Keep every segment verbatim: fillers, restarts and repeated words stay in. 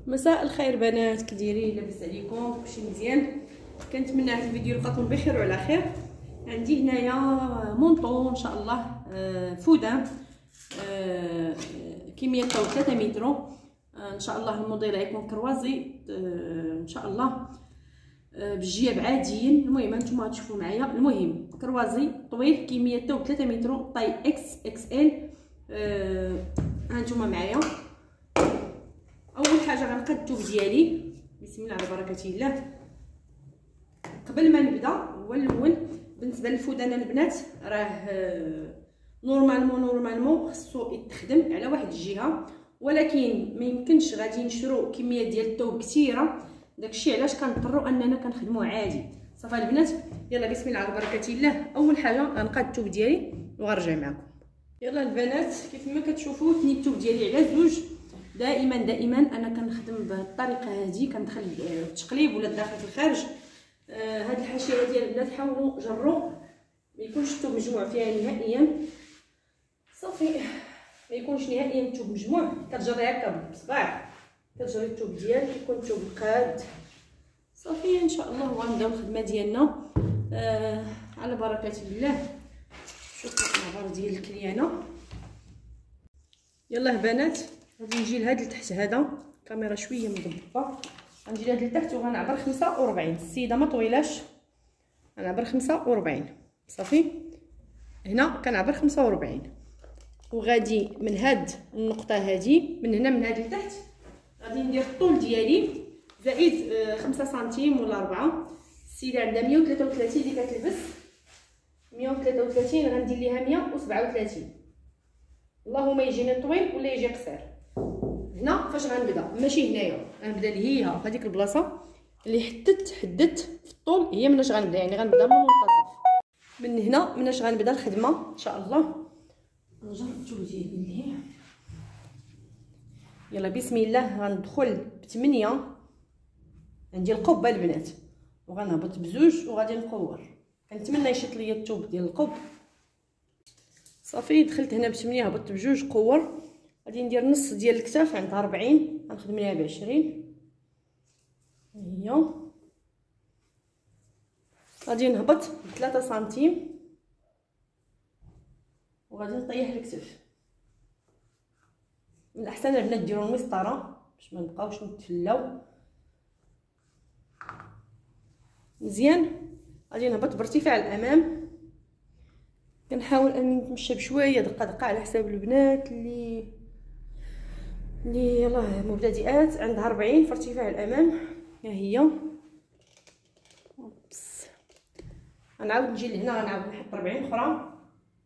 مساء الخير بنات، كي دايرين؟ لاباس عليكم؟ كلشي مزيان؟ كنتمنى هذا الفيديو يلقاكم بخير وعلى خير. عندي هنايا مونطون ان شاء الله، آه فودان، آه كميه تاعو ثلاثة متر، آه ان شاء الله الموديل غيكون كروازي، آه ان شاء الله، آه بالجياب عاديين. المهم هانتوما تشوفوا معايا، المهم كروازي طويل، كميه تاعو ثلاثة متر، طاي اكس اكس ال. آه هانتوما معايا. اول حاجه غنقاد الثوب ديالي، بسم الله على بركه الله. قبل ما نبدا هو الاول بالنسبه للفودان البنات، راه نورمالمون نورمالمون خصو يتخدم على واحد الجهه، ولكن ما يمكنش غادي نشرو كميه ديال الثوب كثيره، داكشي علاش كنضطروا اننا كنخدموه عادي. صافي البنات، يلا بسم الله على بركه الله. اول حاجه غنقاد الثوب ديالي وغنرجع معكم. يلا البنات، كيف ما كتشوفوا ثني الثوب ديالي على زوج. دائما دائما انا كنخدم بالطريقه هذه، كندخل التقليب ولا داخل في الخارج. آه هاد الحاشيه ديال البنات حاولوا جروا ما يكونش الثوب مجموع فيها نهائيا. صافي ما يكونش نهائيا الثوب مجموع، كتجري هكا بصباع، كتجري الثوب ديالك يكون الثوب قاد. صافي ان شاء الله غنبداو الخدمه ديالنا آه على بركه الله. شوفوا العبار ديال الكليانه. يلا البنات، غادي نجي لهاد لتحت، هذا الكاميرا شويه مضبطه، غنجي لهاد لتحت وغنعبر خمسة وربعين. السيده ما طويلاش، غنعبر خمسة وربعين. صافي هنا كنعبر خمسة وربعين، وغادي من هاد النقطه هادي، من هنا من هاد لتحت غادي ندير الطول ديالي زائد خمسة سنتيم ولا أربعة. السيده عندها مية وثلاثة وثلاثين اللي كتلبس، مية وثلاثة وثلاثين غندير ليها مية وسبعة وثلاثين. اللهم يجيني طويل ولا يجي قصير. هنا فاش غنبدا، ماشي هنايا، غنبدا لهيها في هذيك البلاصه اللي حددت حددت في الطول، هي مناش غنبدا، يعني غنبدا من المنتصف. من هنا مناش غنبدا الخدمه ان شاء الله. نجرب الثوب ديالي لهيه. يلا بسم الله. غندخل بثمانية، عندي القبه البنات، وغنهبط بزوج وغادي نقور. كنتمنى يشد ليا الثوب ديال القب. صافي دخلت هنا بثمانية، هبطت بجوج، قور. غادي ندير نص ديال الكتاف عندها أربعين، غنخدم ليها بعشرين. هي غادي نهبط بثلاثة سنتيم وغادي نطيح الكتف. من الاحسن البنات ديروا المسطره باش ما نبقاوش نتفلاو مزيان. غادي نهبط بارتفاع الامام، كنحاول اني نتمشى بشويه دقه دقه على حساب البنات اللي اللي يلاه مبتدئات. عندها أربعين في ارتفاع الامام. ها هي. اوبس، غنعاود نجي لهنا، غنعاود نحط أربعين اخرى.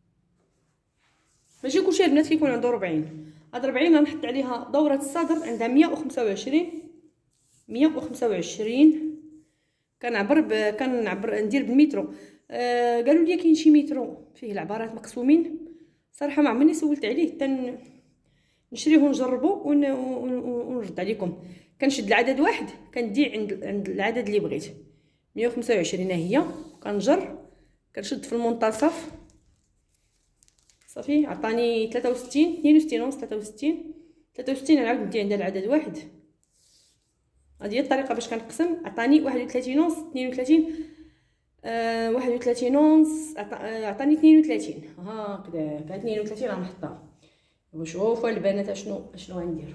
ماشي كلشي البنات كيكون عنده أربعين. هاد أربعين غنحط عليها دوره الصدر، عندها مية وخمسة وعشرين، مية وخمسة وعشرين. كنعبر ب... كنعبر ندير بالمترو. آه قالوا لي كاين شي مترو فيه العبارات مقسومين، صراحه ما عمرني سولت عليه حتى نشريه ونجربه ون... ونرد عليكم. كنشد العدد واحد كندي عند عند العدد اللي بغيت. مية وخمسة وعشرين هي، كنجر كنشد في المنتصف. صافي عطاني ثلاثة وستين، اثنين وستين ونص، ثلاثة وستين، ثلاثة وستين. نعاود ندي عند العدد واحد. هذه هي الطريقه باش كنقسم. عطاني واحد وثلاثين ونص، اثنين وثلاثين، آه واحد وثلاثين ونص، عطاني اثنين وثلاثين. هكذا كانت اثنين وثلاثين غنحطها. وشوفوا البنات اشنو اشنو غندير.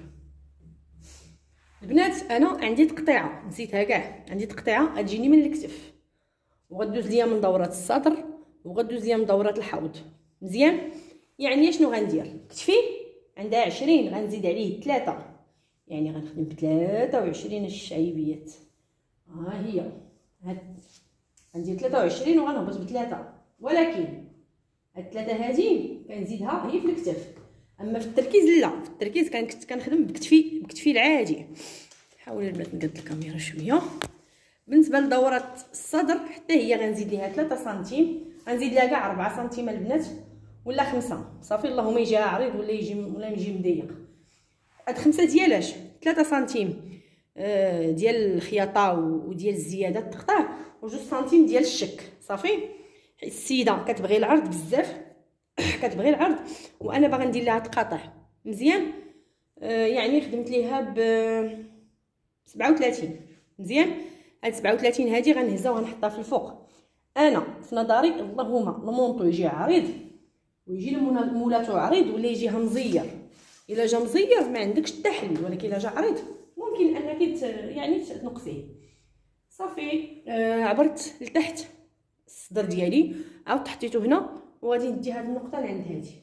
البنات انا عندي تقطيعه نسيتها كاع، عندي تقطيعه غتجيني من الكتف وغدوز ليا من دوره الصدر وغدوز ليا من دوره الحوض. مزيان. يعني شنو غندير؟ كتفي عندها عشرين، غنزيد عليه ثلاثة، يعني غنخدم بثلاثة وعشرين الشعيبيات. ها هي هاد غندير ثلاثة وعشرين وغنهبط بثلاثة، ولكن هاد ثلاثة هادي كنزيدها هي في الكتف. اما في التركيز لا، في التركيز كنت كنخدم بكتفي بكتفي العادي. حاولوا البنات نقاد الكاميرا شويه. بالنسبه لدوره الصدر حتى هي غنزيد ليها ثلاثة سنتيم، غنزيد لها كاع أربعة سنتيم البنات ولا خمسة. صافي اللهم يجيها عريض ولا يجي ولا يجي مضيق. هاد خمسة ديالاش ثلاثة سنتيم آه ديال الخياطه وديال الزياده التقطاع، وجوج سنتيم ديال الشك. صافي السيده كتبغي العرض بزاف، كتبغي العرض وانا باغا ندير لها تقاطع مزيان. آه يعني خدمت ليها ب سبعة وثلاثين. مزيان. هاد سبعة وثلاثين هادي غنهزها وغنحطها في الفوق. انا في نظري اللهم المونطو يجي عريض ويجي مولاتو عريض ولا يجيها مزير. الا جا مزير ما عندكش حتى حل، ولكن الا جا عريض ممكن انك يعني تنقصيه. صافي. آه عبرت لتحت الصدر ديالي، عاود حطيته هنا وغادي ندي هاد النقطه لعند هادي.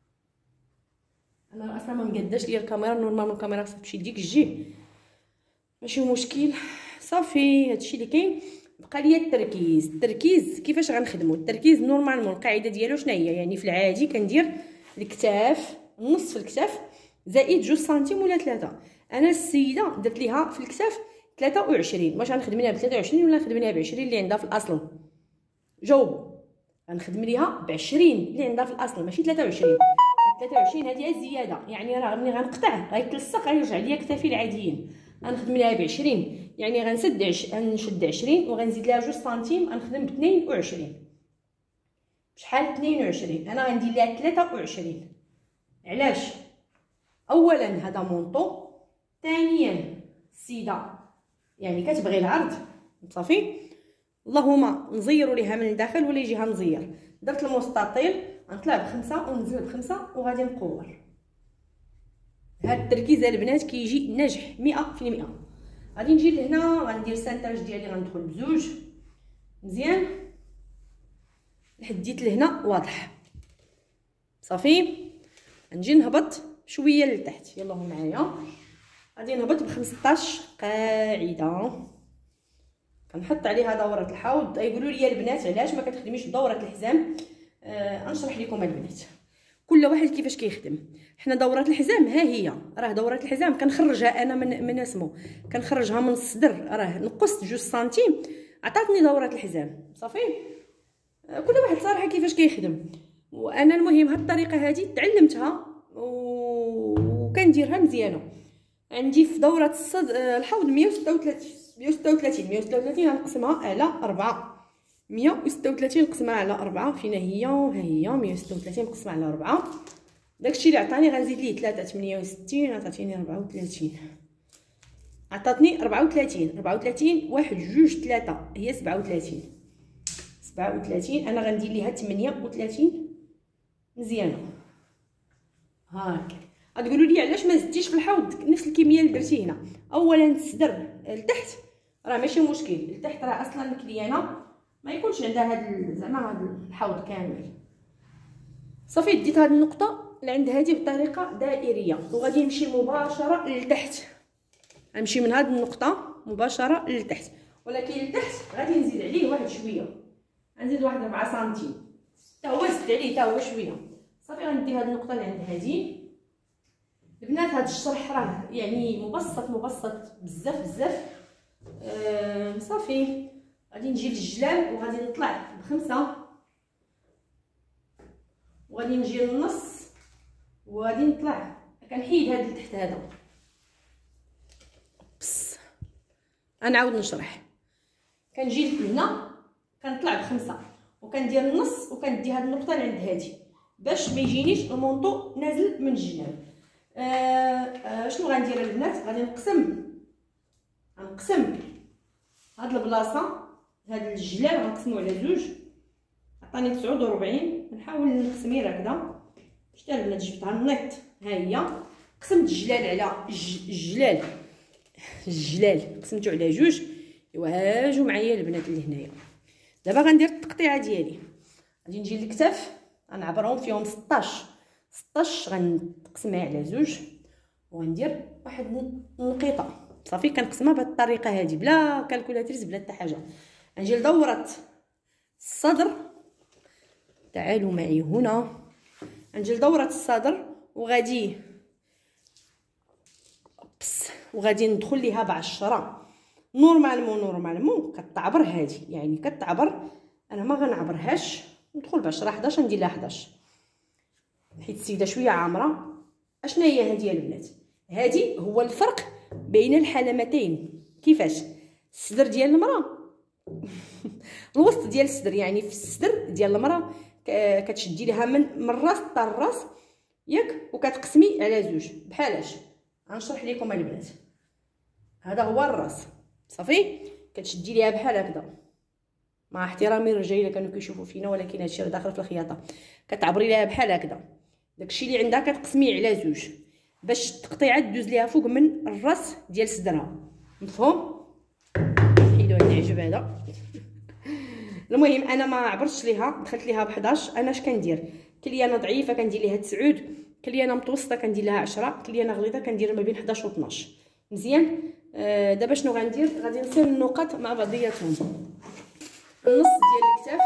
انا اصلا ما مقداش ليا الكاميرا، نورمالمون الكاميرا خصها تمشي ديك الجهه ماشي مشكل. صافي هادشي اللي كاين. بقى ليا التركيز. التركيز كيفاش غنخدمو؟ التركيز نورمالمون القاعده ديالو شنو هي؟ يعني في العادي كندير الكتاف، النص في الكتاف زائد جوج سنتيم ولا ثلاثة. انا السيده درت ليها في الكتاف ثلاثة وعشرين. واش غنخدم ليها ب ثلاثة وعشرين ولا نخدم ليها ب عشرين اللي عندها في الاصل؟ جاوبوا. غنخدم ليها ب عشرين اللي عندها في الاصل ماشي ثلاثة وعشرين. ثلاثة وعشرين هذه زياده، يعني راه ملي غنقطع غيتلصق غيرجع ليا كتافي العاديين. غنخدم ليها ب عشرين، يعني غنسد عش... غنشد عشرين وغنزيد ليها جوج سنتيم، غنخدم ب اثنين وعشرين. بشحال؟ اثنين وعشرين. انا غندير ليها ثلاثة وعشرين. علاش؟ اولا هذا مونطو، ثانيا السيده يعني كتبغي العرض. صافي. اللهم نزيروا ليها من الداخل ولا يجيها مزير. درت المستطيل غنطلع بخمسة وننزل بخمسة وغادي نقور. هاد التركيز البنات كيجي ناجح مئة في المئة. غادي نجي لهنا غندير السانتاج ديالي، غندخل بزوج. مزيان. لحديت لهنا واضح. صافي. نجي نهبط شويه لتحت. يلا معايا. غادي نهبط ب خمسطاش قاعده. كنحط عليها دوره الحوض. يقولوا لي البنات علاش ما كتخدميش بدوره الحزام؟ آه نشرح لكم البنات كل واحد كيفاش كيخدم. حنا دوره الحزام ها هي، راه دوره الحزام كنخرجها انا من من اسمو، كنخرجها من الصدر، راه نقصت جوج سنتيم عطاتني دوره الحزام. صافي. آه كل واحد صراحه كيفاش كيخدم. وانا المهم هاد الطريقه هذه تعلمتها وكنديرها مزيانه. عندي في دوره الصد الحوض مية وستة وثلاثين مية وستة وثلاثين مية وستة وثلاثين غنقسمها على أربعة. مية وستة وثلاثين نقسمها على أربعة. فينا هي؟ ها هي مية وستة وثلاثين نقسمها على أربعة. داكشي اللي عطاني غنزيد ليه ثلاثة. ثمانية وستين عطاتني أربعة وثلاثين. عطاتني أربعة وثلاثين. أربعة وثلاثين واحد جوج ثلاثة هي سبعة وثلاثين. سبعة وثلاثين انا غندير ليها ثمانية وثلاثين. مزيانه. هاك. غتقولوا لي علاش ما زدتيش في الحوض نفس الكميه اللي درتي هنا؟ اولا الصدر لتحت راه ماشي مشكل، لتحت راه اصلا الكليانه ما يكونش عندها هاد زعما هاد الحوض كامل. صافي. ديت هاد النقطه لعند هذه بطريقه دائريه وغادي نمشي مباشره لتحت. غنمشي من هاد النقطه مباشره لتحت، ولكن لتحت غادي نزيد عليه واحد شويه. غنزيد واحد أربعة سنتيم حتى هو زدت عليه حتى هو شويه. صافي. غندي هاد النقطه اللي عند هذه. البنات هاد الشرح راه يعني مبسط مبسط بزاف بزاف. آه صافي. غادي نجي للجلال وغادي نطلع بخمسة وغادي نجي للنص وغادي نطلع. كنحيد هاد اللي تحت هذا. بس غنعاود نشرح. كنجي لهنا كنطلع بخمسة وكندير النص وكندي هاد النقطه لعند هادي باش ما يجينيش المونطو نازل من الجناب. آه آه شنو غندير البنات؟ غادي نقسم غنقسم هاد البلاصه، هاد الجلال غنقسمو على جوج. عطاني تسعة وأربعين. نحاول نقسم غير هكذا. شتا البنات جبتها النيط. ها هي قسمت الجلال على الجلال الجلال قسمتو على جوج. ايوا هاجو معايا البنات اللي هنايا. دابا غندير التقطيعه ديالي. غادي نجي للكتاف غنعبرهم فيهم ستطاش ستطاش غنقسمها على زوج وغندير واحد النقيطه. صافي. كنقسمها بهذه الطريقه هذه بلا كالكولاتريس بلا حتى حاجه. غنجي لدوره الصدر. تعالوا معي هنا. غنجي لدوره الصدر وغادي بس وغادي ندخل ليها بعشرة. نورمالمون نورمالمون كتعبر هذه، يعني كتعبر. انا ما غنعبرهاش. ندخل بعشرة حداش ندير لها حداش حيت السيده شويه عامره. اشنا هي هذه البنات؟ هذه هو الفرق بين الحلمتين. كيفاش؟ الصدر ديال المراه الوسط ديال الصدر، يعني في الصدر ديال المراه كتشدي لها من من الراس حتى الراس ياك، وكتقسمي على زوج. بحالاش غنشرح لكم البنات. هذا هو الراس صافي. كتشدي ليها بحال هكذا، مع احترامي للرجال اللي كانوا كيشوفوا فينا، ولكن هادشي راه داخل في الخياطه. كتعبري ليها بحال هكذا، داكشي اللي عندها كتقسميه على زوج باش التقطيعه دوز ليها فوق من الراس ديال صدرها. مفهوم؟ حيدو هاد العجب هذا. المهم انا ما عبرتش ليها، دخلت ليها ب حداش. انا اش كندير؟ كليانه ضعيفه كندير ليها تسعود، كليانه متوسطه كندير لها عشرة، كليانه غليظه كندير ما بين حداش و اثناش. مزيان. آه دابا شنو غندير؟ غادي نصير النقط مع بعضياتهم. النص ديال الكتاف،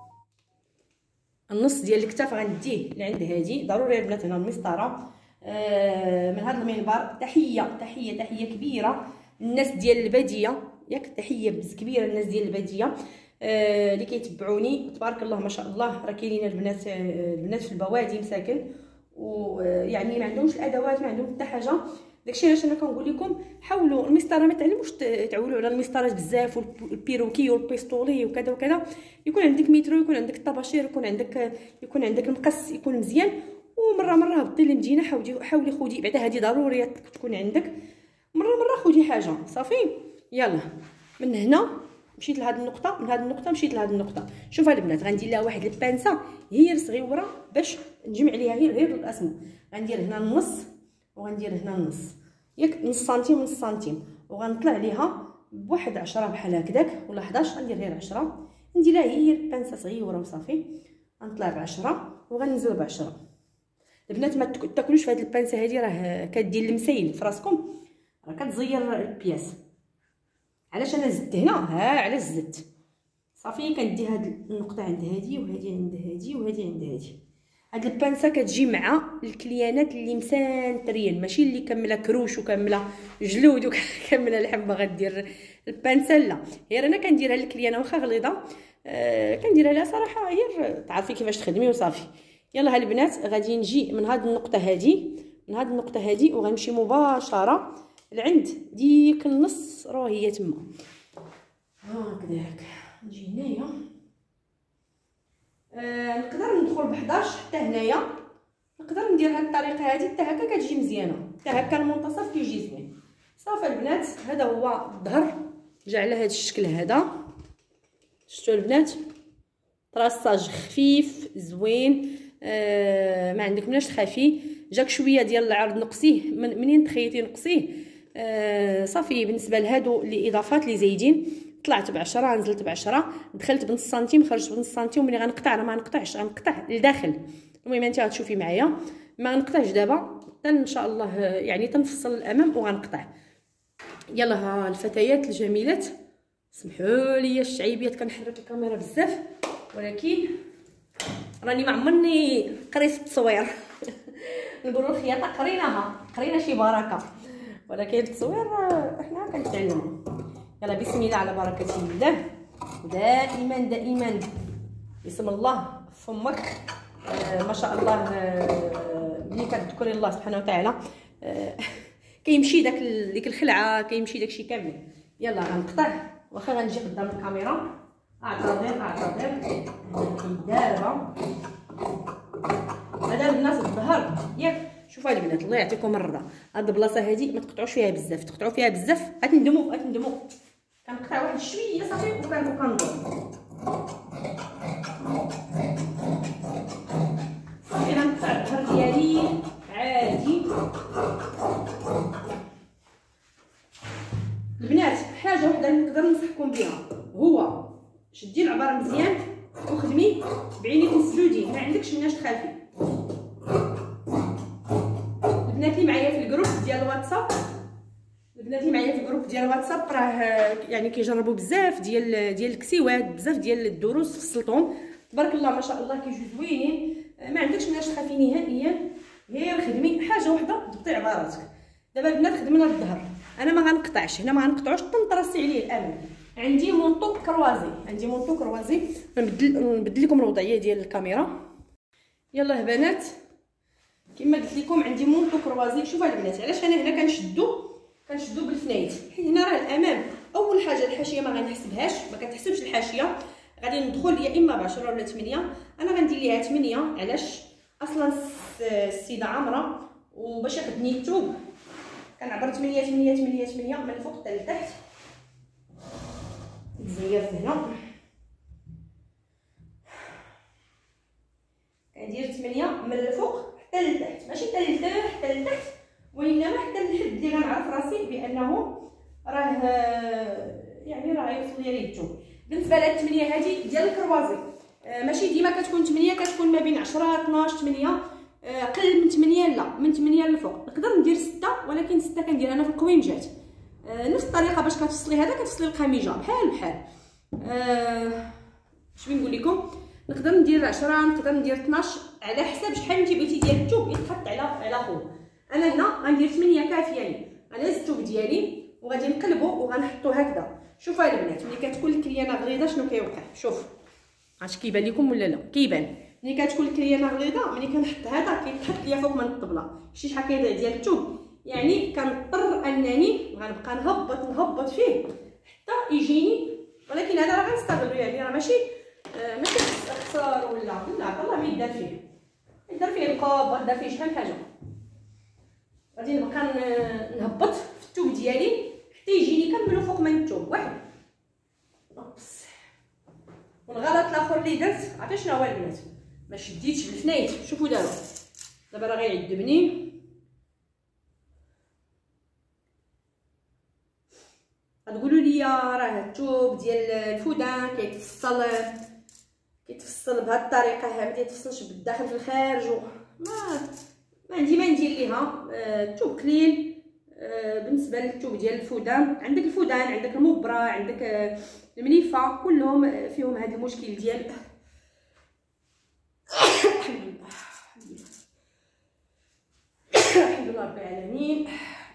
النص ديال الكتاف غنديه لعند هادي. ضروري البنات هنا المسطره. آه من هذا المنبر تحيه تحيه تحيه كبيره الناس ديال الباديه، ياك تحيه بز كبيره الناس ديال الباديه آه اللي كيتبعوني. تبارك الله ما شاء الله، راه كاينين البنات آه البنات في البوادي مساكن، ويعني ما عندهمش الادوات، ما عندهم حتى حاجه. داكشي علاش انا كنقول لكم حاولوا المسطره، ما تعلموش تعولوا على المسطرات بزاف والبيروكي والبيستولي وكذا وكذا. يكون عندك مترو، يكون عندك الطباشير، يكون عندك يكون عندك المقص يكون مزيان. ومره مره هبطي للمدينه، حاولي حاولي خدي بعدا، هذه ضروريه تكون عندك. مره مره خدي حاجه صافي. يلا من هنا مشيت لهاد النقطه، من هاد النقطه مشيت لهاد النقطه. شوف البنات غندير لها واحد البانسه هي صغيره باش نجمع ليها غير غير الاسم. غندير هنا النص وغندير هنا النص، ياك نص سنتيم نص سنتيم، وغنطلع ليها بواحد عشرة بحال هكذاك ولا حداش. غندير غير عشرة، ندير لها هي بانسه صغيره وصافي. غنطلع بعشرة وغنزل بعشرة. البنات ما تاكلوش في هاد البانسه هادي، راه كدير المسيل في راسكم، راه كتزير البياس. علاش انا زدت هنا؟ ها علاش زدت صافي. كندي هاد النقطه عند هادي وهادي عند هادي وهادي عند هادي. هاد البانسه كتجي مع الكليانات اللي مسانترين، ماشي اللي كامله كروش وكامله جلود وكامله لحم. باغا دير البانسه لا، غير انا كنديرها الكليانه واخا غليظه. آه كنديرها لها صراحه غير تعرفي كيفاش تخدمي وصافي. يلا ها البنات غادي نجي من هاد النقطه هادي، من هاد النقطه هادي، وغنمشي مباشره لعند ديك النص راه هي تما هكذاك. نجي هنايا آه نقدر ندخل ب حداش حتى هنايا، نقدر ندير هاد الطريقه هادي حتى هكا كتجي مزيانه، حتى هكا المنتصف كيجي زوين. صافي البنات هذا هو الظهر، جا على هذا الشكل هذا. شفتوا البنات؟ طراساج خفيف زوين، آه ما عندك مناش تخافي. جاك شويه ديال العرض نقصيه، من منين تخيتي نقصيه. آه صافي بالنسبه لهادو اللي اضافات اللي زايدين. طلعت بعشرة، نزلت بعشرة، دخلت بنص سنتيم، خرجت بنص سنتيم. ملي غنقطع راه ما غنقطعش، غنقطع لداخل. المهم انت غتشوفي معايا، ما غنقطعش دابا حتى ان شاء الله يعني تنفصل الامام وغنقطع. يلا ها الفتيات الجميلات، سمحوا لي الشعيبيات كنحرك الكاميرا بزاف، ولكن راني ما عمرني قريت التصوير. نقولوا الخياطه قريناها، قرينا شي بركه، ولكن التصوير احنا كنتعلموا. يلا بسم الله على بركه الله. دائما دائما بسم الله فمك. آه ما شاء الله. آه ملي كتذكري الله سبحانه وتعالى آه كيمشي داك ديك الخلعه، كيمشي داكشي كامل. يلا غنقطع، واخا غنجي قدام الكاميرا. اعتذر اعتذر دابا هذا الناس الظهر ياك. شوفوا البنات الله يعطيكم الرضا، هاد البلاصه هادي ما تقطعوش فيها بزاف، تقطعوا فيها بزاف غتندموا غتندموا. كنقطع واحد شويه صافي وكندور صافي. غنقطع الظهر ديالي عادي. البنات حاجه وحده نقدر ننصحكم بها، هو شدي العبار مزيان وخدمي بعينيك مسدودين، ما عندكش مناش تخافي. البنات اللي معايا في الجروب ديال الواتساب، البنات اللي معايا في الجروب ديال الواتساب راه يعني كيجربوا بزاف ديال ديال الكسيوات، بزاف ديال الدروس فصلتهم تبارك الله ما شاء الله كيجيو زوينين. ما عندكش مناش تخافي نهائيا، غير خدمي حاجه وحده ضبطي عباراتك. دابا البنات خدمنا الظهر، انا ما غنقطعش هنا، ما غنقطعوش تنطرسي عليه الامام. عندي مونطو كروازي، عندي مونطو كروازي. نبدل نبدل لكم الوضعيه ديال الكاميرا. يلا بنات كما قلت لكم عندي مونطو كروازي. شوفوا البنات علاش انا هنا كنشدو كنشدو بالفنايت، حيت هنا راه الامام اول حاجه الحاشيه ما غنحسبهاش، ما كتحسبش الحاشيه. غادي ندخل يا اما بعشرة ولا ثمانية. انا غندير ليها ثمانية. علاش؟ اصلا السيده عامره وباش ياخذني الثوب كنعبر ثمانية ثمانية ثمانية ثمانية من الفوق حتى لتحت. زيرت هنا كندير ثمانية من الفوق حتى لتحت، ماشي حتى لتحت حتى لتحت، وانما حتى للحد اللي غنعرف راسي بانه راه يعني راه يوصل لي الثوب. بالنسبه لهاد الثمانية هادي ديال الكروازي ماشي ديما كتكون ثمانية، كتكون ما بين عشرة اثناش ثمانية، قل من ثمانية لا من ثمانية للفوق. نقدر ندير ستة، ولكن ستة كندير انا في القويمجات نفس الطريقه باش كتفصلي هذا كتفصلي القميجه بحال بحال. أه اش نقول لكم، نقدر ندير عشرة نقدر ندير اثناش على حساب شحال انت بغيتي ديال الثوب يتحط على على خوه. انا هنا غندير ثمانية كافياني. غنهز الثوب ديالي وغادي نقلبو وغنحطو هكذا. شوفوا البنات ملي كتكون الكريانه غليظه شنو كيوقع، شوف عرفتش كيبان لكم ولا لا؟ كيبان. ملي كتكون الكريانه غليظه ملي كنحط هذا كيتحط ليا فوق من الطبله، شتي شحال كيضيع ديال الثوب، يعني كنضطر انني غنبقى نهبط نهبط فيه حتى يجيني. ولكن هذا راه غنستغلو، يعني راه ماشي آه ماشي خسار ولا لا، الله ما يدار فيه، يدار فيه القاب ويدار فيه شحال حاجه. غادي نبقى نهبط في الثوب ديالي حتى يجيني كامل فوق من الثوب واحد. اوبس. والغلط الاخر اللي درت عرفتي شنو هو البنات؟ ما شديتش بالفنايت. شوفوا دابا دابا راه غيعذبني. غتقولوا لي راه الثوب ديال الفودان كيتفصل كيتفصل بهذه الطريقه، ها ما كيتفصلش بالداخل في الخارج. ما ما عندي ما ندير ليها. الثوب قليل بالنسبه للثوب ديال الفودان. عندك الفودان، عندك المبره، عندك المنيفه، كلهم فيهم هذا المشكل ديال الحمد لله الحمد لله رب العالمين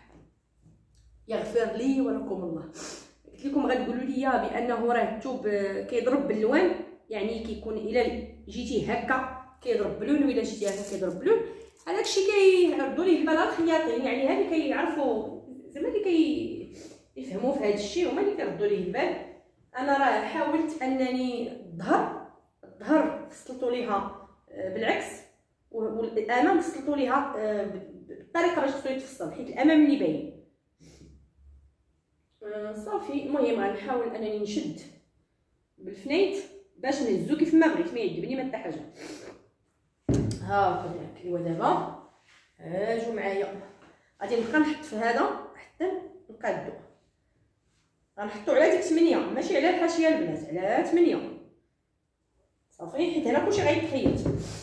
يغفر لي ولكم الله. قلت لكم غتقولوا لي بانه راه الثوب كيضرب باللوان، يعني كيكون الا جيتي هكا كيضرب بلون والا جيتي هكا كيضرب بلون. هذاك الشيء كيردوا ليه البال الخياطين، يعني هادي كيعرفوا زعما اللي كيفهموا في هذا الشيء هما اللي كيردوا ليه البال. انا راه حاولت انني الظهر الظهر فصلتو ليها بالعكس، والامام فصلتو ليها بالطريقه باش خصو يتفصل، حيت الامام اللي باين صافي. المهم غنحاول انني نشد بالفنيت باش نهزو كيف ما بغيت، ما يعجبني ما حتى حاجه. ها كيوا دابا اجوا معايا غادي نبقى نحط في هذا حتى نقادو. غنحطو على ديك ثمانية ماشي على الحاشيه البنات، على ثمانية صافي، حيت هنا كلشي غيتحيد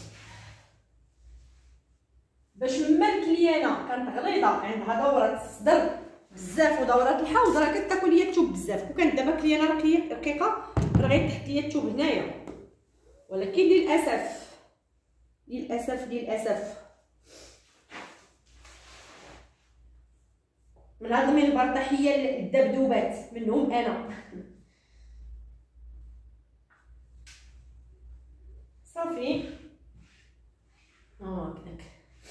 باش لما الكليانه كانت غليظه عندها دوره الصدر بزاف ودورات الحوض راه كتاكل ليا الثوب بزاف. وكانت دابا كليانه رقيقه راه غيتحط ليا الثوب هنايا. ولكن للاسف للاسف للاسف من هاد المنبر تحيه للدبدوبات منهم انا. صافي اه هكاك.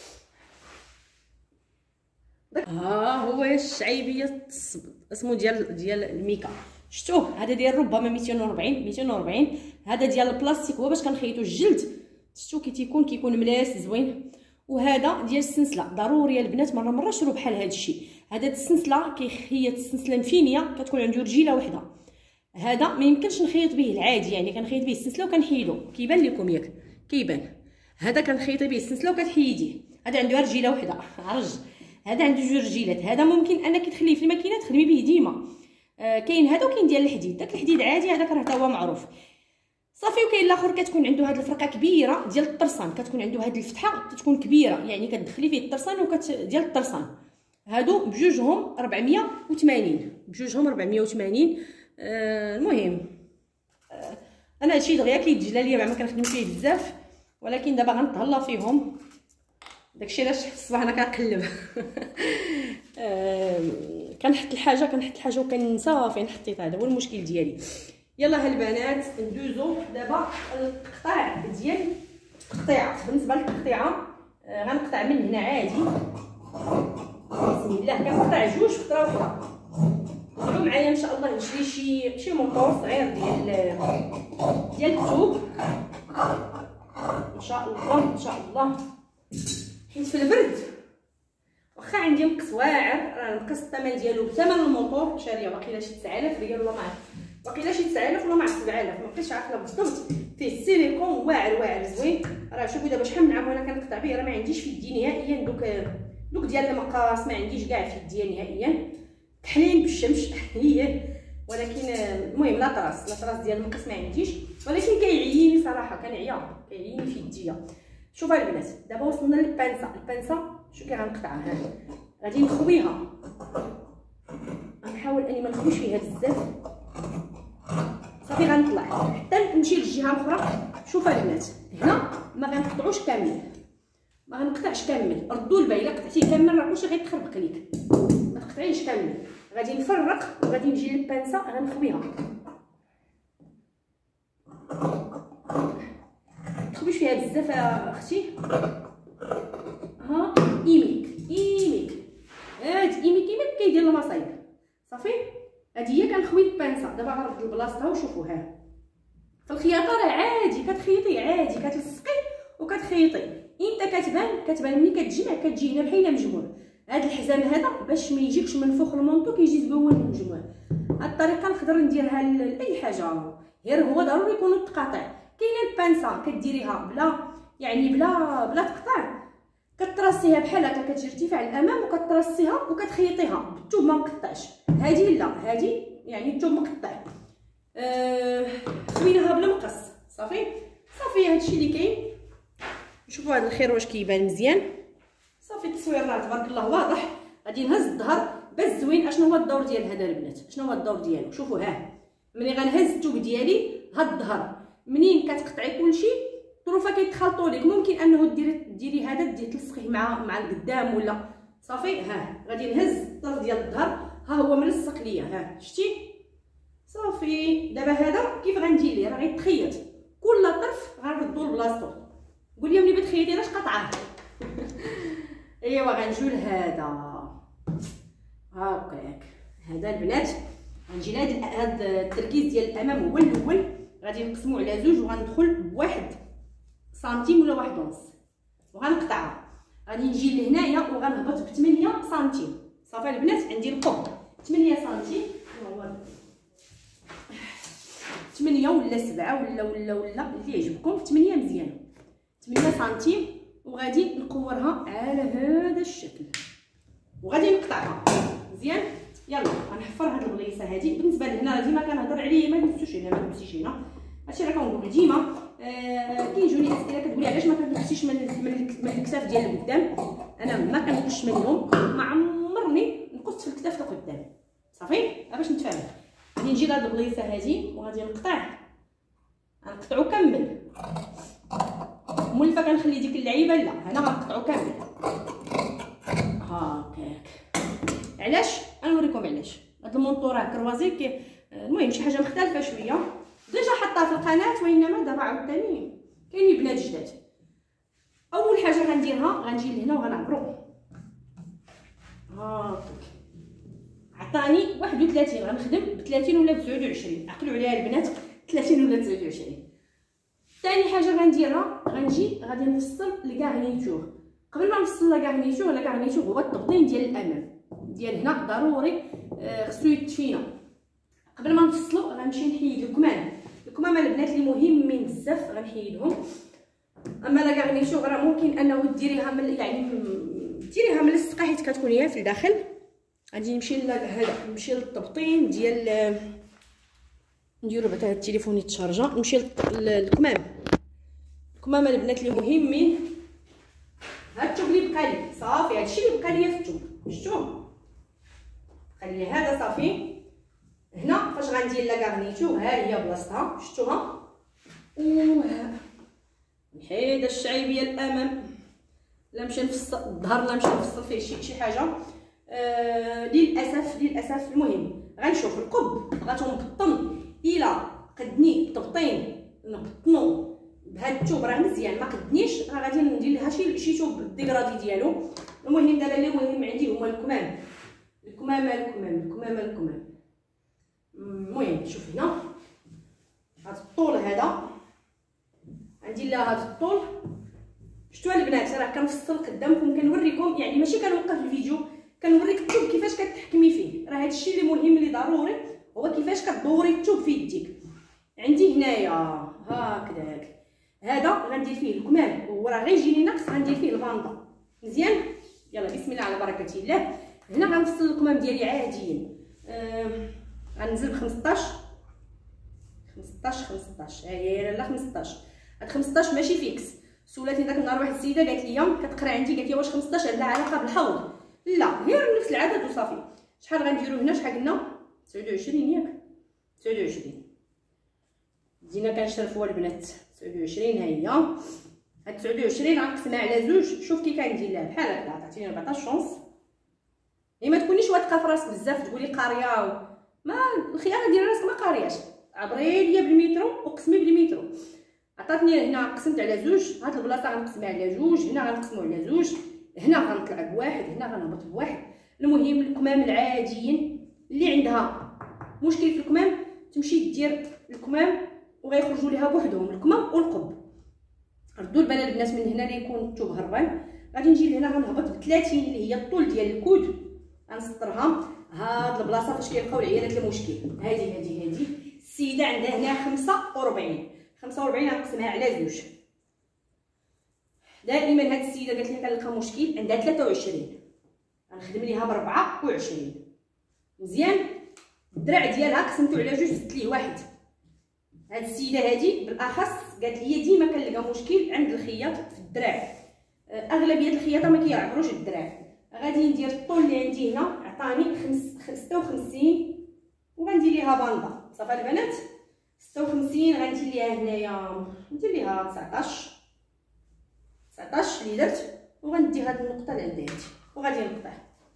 ها هو الشعيبيه اسمه ديال ديال الميكا، شفتوه هذا ديال ربما مئتين وأربعين مئتين وأربعين. هذا ديال البلاستيك هو باش كنخيطو الجلد، شفتو كي تيكون كيكون ملاس زوين. وهذا ديال السنسله، ضروري البنات مره مره شرو بحال هذا الشيء. هذا السنسله كيخيط السنسله مفينيه كتكون عنده رجيله وحده. هذا ما يمكنش نخيط به العادي، يعني كنخيط به السنسله وكنحيدو. كيبان لكم ياك؟ كيبان. هذا كنخيطي به السنسله وكتحيديه. هذا عنده رجيله وحده عرج، هذا عنده جوج رجيلات. هذا ممكن انك تخليه في الماكينه تخدمي به ديما. آه كاين هذا وكاين ديال الحديد. داك الحديد عادي هذاك راه هو معروف صافي. وكاين الاخر كتكون عنده هذه الفرقه كبيره ديال الطرسان، كتكون عنده هذه الفتحه تكون كبيره، يعني كتدخلي فيه الطرسان وكت ديال الطرسان. هادو بجوجهم أربعمية وثمانين بجوجهم أربعمية وثمانين. آه المهم آه انا هادشي دغيا كيتجلى ليا ما كنخدم فيه بزاف، ولكن دابا غنتهلا فيهم. داكشي علاش في الصباح انا كنقلب آه كنحط الحاجه كنحط الحاجه وكننسى فين حطيتها. هذا هو المشكل ديالي. يلا هالبنات ندوزو دابا التقطاع ديال التقطيعه. بالنسبه للتقطيعه آه غنقطع من هنا عادي بسم الله. كنقطع جوج في طره وحده. دابا معايا ان شاء الله نشري شي شي موطور صغير ديال ديال الثوب ان شاء الله ان شاء الله. حيت في البرد واخا عندي عندي مقص واعر، راه نقص الثمن ديالو بثمن الموطور، شاريه واقيلا شي تسعة آلاف ريال ولا ما عرفت، واقيلا شي تسعة آلاف ولا ما عرفت سبعة آلاف، ما بقيتش عارفه بالضبط. فيه السيليكون واعر واعر زوين. راه شوفوا دابا شحال من عام وانا كنقطع به، راه ما عنديش في يدي نهائيا دوك دوك ديال المقاس، ما عنديش كاع في يدي نهائيا، كحلين بالشمس هي. ولكن المهم لا طراس لا طراس ديال المقص ما عنديش، ولكن كيعييني صراحه، كنعيا كيعييني في يديا. شوفوا البنات دابا وصلنا للبانسا. البانسا شو كي غنقطعها، ها غادي نخويها، غنحاول اني ما نخويش فيها بزاف، صافي غنطلع حتى نمشي للجهه الاخرى. شوفوا البنات هنا ما غنقطعوش كامل، ما غنقطعش كامل، ردوا البال الا قطعتيه كامل راه كلشي غيتخربق ليك، ما تقطعيش كامل. غادي نفرق وغادي نجي للبانسا غنخويها، تخويش فيها بزاف اختي. ها ايميك ايميك هاد ايميك ايميك كيدير المصايب. صافي هادي هي كنخوي البانسا. دابا غنرد لبلاصتها وشوفوا ها في الخياطه راه عادي كتخيطي عادي كتلصقي وكتخيطي. امتى كتبان؟ كتبان ملي كتجمع، كتجي هنا بحال مجموع. هاد الحزام هذا باش ما يجيكش منفوخ المونطو كيجي زوين مجموع. هاد الطريقه نقدر نديرها لاي حاجه، غير هو ضروري يكونوا التقاطع. كاينه البانسا كديريها بلا يعني بلا بلا تقطع، كترصيها بحال هكا كتجي ارتفاع الامام وكترصيها وكتخيطيها بالثوب ما مقطعش. هادي لا، هادي يعني الثوب مقطع. أه خويناها بلا مقص. صافي صافي هادشي اللي كاين. شوفوا هذا الخير واش كيبان مزيان. صافي التصوير راه تبارك الله واضح. غادي نهز الظهر باش زوين. اشنو هو الدور ديال هذا البنات؟ شنو هو الدور ديالو؟ شوفوا ها ملي غنهز الثوب ديالي هاد الظهر، منين كتقطعي كلشي الطروفه كيتخلطوا لك، ممكن انه ديري ديري هذا ديري تلصقيه مع مع القدام ولا. صافي ها غادي نهز الطرف ديال الظهر، ها هو ملصق ليا، ها شتي. صافي دابا هذا كيف غندير ليه؟ راه غيتخيط كل طرف غنردو لبلاصتو. قول لي ملي بتخيطي علاش قطعه. ايوا غنجيو لهذا هاكاك. هذا البنات غنجي لهاد هاد التركيز ديال الامام هو الاول، غادي نقسمو على زوج وغندخل بواحد سنتيم ولا واحد ونص وغنقطعها. غادي نجي لهنايا وغنهبط بثمانية سنتيم. صافي البنات عندي القب ثمانية سنتيم، هو ثمانية ولا سبعة ولا ولا ولا اللي يعجبكم. ثمانية مزيانه، ثمانية سنتيم. وغادي نقورها على هذا الشكل وغادي نقطعها مزيان. يلا غنحفر هاد البليصه هادي. بالنسبه لهنا ديما كنهضر عليه، ما تلبسوش هنا، ما تلبسيش هنا. هادشي راه كنقول ديما. آه كيجوني اسئله كتقولي علاش ما كتلبسيش من من الكتاف ديال القدام. انا ما كنقصش منهم، ما عمرني نقص في الكتاف القدام. صافي باش نتفاهم. غادي نجي لهاد البليصه هادي وغادي نقطع، غنقطعو كامل. مولفه كنخلي ديك اللعيبه، لا هنا غنقطعو كامل هاكاك. علاش؟ غنوريكم علاش. هاد المونطو راه كروازي كي المهم شي حاجه مختلفه شويه، ديجا حطها في القناه، وانما دابا عاوتاني كاينين بنات جداد. اول حاجه غنديرها غنجي لهنا وغنعبرو هاكاك. عطاني واحد وثلاثين، غنخدم ب ثلاثين ولا ب تسعة وعشرين. عقلوا عليها البنات، ثلاثين ولا تسعة وعشرين. ثاني حاجه غنديرها غنجي غادي نفصل الكارنيتور. قبل ما نفصل الكارنيتور، الكارنيتور هو التبطين ديال الامام ديال هنا ضروري آه خصو يتفينا. قبل ما نفصلو غنمشي نحيد الكمام. الكمام البنات اللي مهمين بزاف غنحيدهم. اما الكارنيتور راه ممكن انه ديريها من يعني ديريها من السقا حيت كتكون هي في الداخل. غادي نمشي لهذا، نمشي للتبطين ديال نديرو بعدا هاد التليفون يتشارجا. نمشي للكمام. الكمام البنات اللي مهمين. هاد الثوب اللي بقى لي صافي، هادشي اللي بقى لي في الثوب شفتوا بقى لي هذا. صافي هنا فاش غندير لا كارنيتور ها هي بلاصتها شفتوها. وها نحيد الشعيبيه الامام، لا مشى نفصل الظهر، لا مشى نفصل فيه شي شي حاجه. آه للاسف للاسف المهم غنشوف القب بغاتو نبطن الى قدني تبطين نبطنو بهاد الثوب راه مزيان. ما قدنيش راه غادي ندير لها شي شي ثوب الديكرادي ديالو. المهم دابا اللي مهم عندي هما الكمام الكمام الكمام الكمام الكمام. المهم شوف هنا هاد الطول هذا غندير لها هاد الطول. شفتوا البنات راه كنفصل قدامكم كنوريكم، يعني ماشي كنوقف الفيديو كنوريك الثوب كيفاش كتحكمي فيه. راه هذا الشيء اللي مهم اللي ضروري هو كيفاش كدوري الثوب في يديك. عندي هنايا هكذاك، هذا غندير فيه الكمام وراه غير يجيني ناقص، غندير فيه الفاندا مزيان. يلا بسم الله على بركه الله. هنا غنفصل الكمام ديالي عاديين. آه غنزل ب خمسطاش خمسطاش خمسطاش ها هي لا خمسطاش. هاد خمسطاش ماشي فيكس. سولاتني داك النهار واحد السيده قالت لي كتقرا عندي، قالت لي واش خمسطاش عندها علاقه بالحوض؟ لا، غير نفس العدد وصافي. شحال غنديرو هنا؟ شحال قلنا؟ تسعود وعشرين ياك؟ تسعود وعشرين. بدينا كنشرفوا البنات. تسعود وعشرين ها هي. هاد تسعود وعشرين غنقسمها على زوج. شوف كي كندير لها بحال هكا، عطاتيني أربعطاش شونس. هي ما تكونيش واثقه في راسك بزاف تقولي قاريه، ما الخيار ديال راسك ما قارياش. عبري ليا بالمترو وقسمي بالمترو. عطاتني هنا قسمت على زوج، هاد البلاصه غنقسمها على جوج، هنا غنقسمو على زوج، هنا غنطلع بواحد، هنا غنهبط بواحد. المهم الكمام العاديين اللي عندها مشكل في الكمام تمشي دير الكمام وغيخرجوا ليها بوحدهم الكمام والقب. ردوا البال البنات من هنا اللي يكون الثوب هربان. غادي نجي لهنا غنهبط ب ثلاثين اللي هي الطول ديال الكود، غنسطرها. هاد البلاصه فاش كيبقاو العيالات المشكل. هادي هادي هادي السيده عندها هنا خمسة وربعين، خمسة وربعين غنقسمها على زوج. دائما هاد السيده قالت لي كنلقى مشكل عندها ثلاثة وعشرين، غنخدم ليها ب أربعة وعشرين مزيان. الدراع ديالها قسمته على جوج زدت ليه واحد. هاد السيده هادي بالاخص قالت لي ديما كنلقى مشكل عند الخياط في الدراع. اغلبيه الخياطه ما كيعبروش الدراع. غادي ندير الطول اللي عندي هنا، عطاني ستة وخمسين وغندير ليها باندا. صافي البنات ستة وخمسين غندير ليها هنايا، ندير ليها تسعطاش تسعطاش اللي درت، وغندي هاد النقطه اللي عندي هادي وغادي نقطع.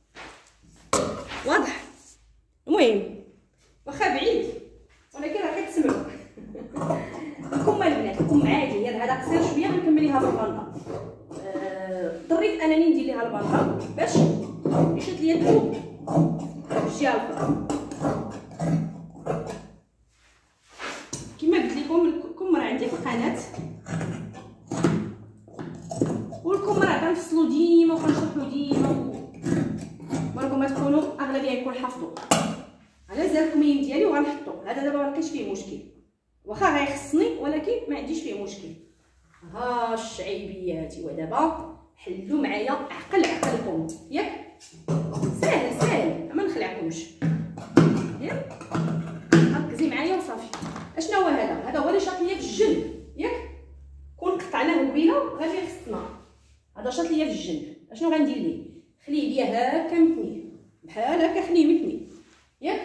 واضح؟ المهم واخا بعيد ولكن راه كتسمعوا. الكم البنات الكم عادي، غير هذا قصير شويه غنكمل ليها بالباندا. اضطريت أه انني ندير ليها الباندا باش يشد ليا الثوب الجهه الاخرى. كما قلت لكم الكم راه عندي في القناه، والكم راه كنفصلو ديما وكنشرحو ديما، وراكم ما تكونوا اغلبيه يكون حافظوا. انا زال الكميم ديالي وغنحطو. هذا دابا ما كاينش فيه مشكل، واخا غيخصني ولكن ما عنديش فيه مشكل. ها الشعيبياتي. ودابا حلوا معايا عقل عقلكم ياك، ساهل ساهل ما نخلعكمش. ياك ركزي معايا وصافي. اشنا هو هذا؟ هذا هو اللي شاط ليا في الجنب ياك، كون قطعناه قبيله غادي يخصنا. هذا شاط ليا في الجنب. اشنو غندير ليه؟ خليه ليا هكا متني بحال هكا، خليه متني ياك.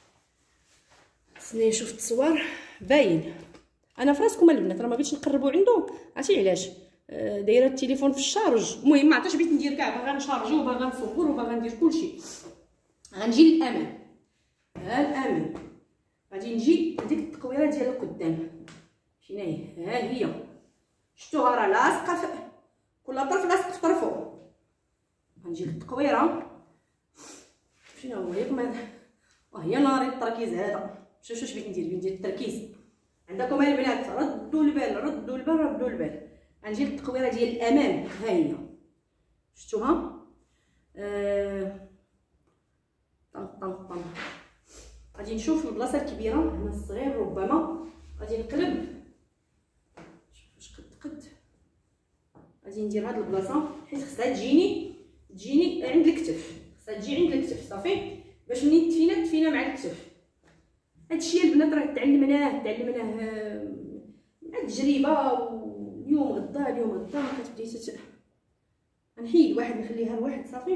خصني نشوف التصوير باين. انا فراسكم البنات راه ما بغيتش نقربوا عنده، عرفتي علاش؟ دايره التليفون في الشارج. المهم ما عرفتش بغيت ندير كاع، باغا نشارجو وباغا نصور وباغا ندير كلشي. غنجي للامام، ها الامام غادي نجي لديك التقويره ديال القدام. فينا هي؟ ها هي شفتوها راه لاصقه في كل طرف، لاصق في طرفو. غنجي للتقويره. فينا هو ياك؟ ما وهي ناري التركيز هذا. شوف شوف بغيت ندير، بغيت ندير التركيز. عندكم البنات ردوا البال ردوا البال ردوا البال. غنجي للتقويره ديال الامام. ها هي شفتوها؟ آه... طن طن طن. غادي نشوف البلاصه الكبيره هنا الصغير، ربما غادي نقلب. شوف واش قد قد غادي ندير هاد البلاصه حيت خصها تجيني تجيني عند الكتف، خصها تجي عند الكتف صافي، باش ملي تفينا تفينا مع الكتف. هادشي البنات راه تعلمناه تعلمناه مع التجربه، واليوم غدا اليوم غدا كتبداي تت غنحيد واحد نخليها لواحد صافي.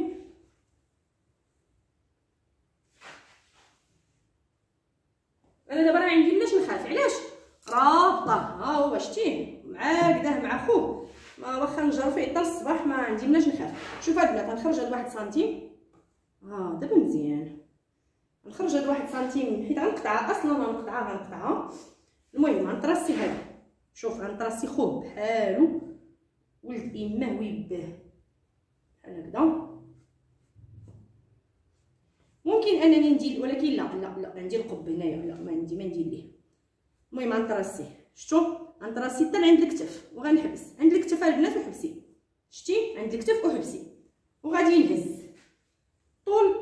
انا دابا راه ما عنديش نخاف. علاش؟ رابطه. ها هو شتيه معاكداه مع خوه، ما واخا نجرو فيه حتى الصباح ما عندي مناش نخاف. شوف هاد البنات غنخرج هاد واحد سنتيم. ها دابا مزيان نخرج هاد واحد سنتيم حيت غنقطعها اصلا، غنقطعها غنقطعها. المهم غنطراسي هذا. شوف غنطراسي خوه بحالو، ولد اماه ويباه بحال هكذا. ممكن انني ندير ولكن لا لا لا عندي القب هنايا، لا ما عندي ما ندير ليه. المهم غنطراسيه. شفتوا غنطراسي حتى عند الكتف وغنحبس عند الكتف البنات وحبسي. شتي عند الكتف وحبسي وغادي نهز.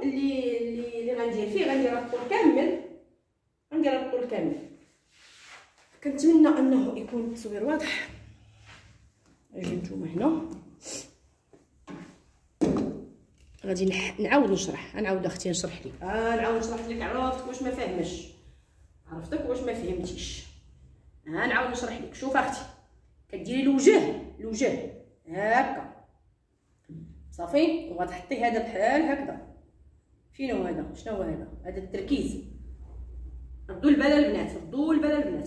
اللي اللي, اللي غندير فيه غندير الطول كامل، غندير الطول كامل. كنتمنى انه يكون التصوير واضح. اجي نتوما هنا غادي نعاود نشرح. نعاود اختي نشرح لك، اه نعاود نشرح لك. عرفتك واش ما فاهمش، عرفتك واش ما فهمتيش. ها نعاود نشرح لك. شوف اختي، كديري الوجه الوجه هكا صافي، وغتحطي هذا بحال هكذا. فين هو هذا؟ شنو هو هذا؟ هذا التركيز. ردوا البال البنات، ردوا البال البنات.